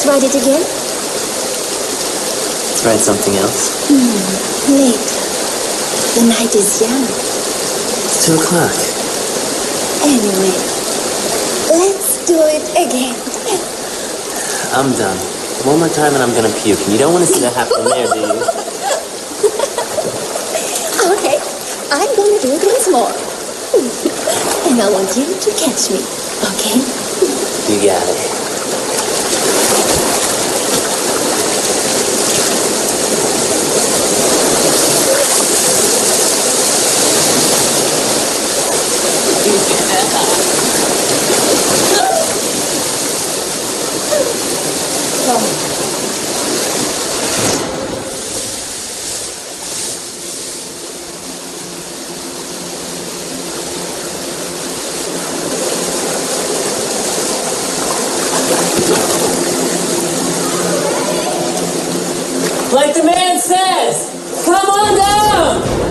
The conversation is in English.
Let's write it again. Let's write something else. Later. The night is young. It's 2 o'clock. Anyway, let's do it again. I'm done. One more time and I'm gonna puke. And you don't want to see that happen there, do you? Okay, I'm gonna do it once more. And I want you to catch me, okay? You got it. Like the man says, come on down!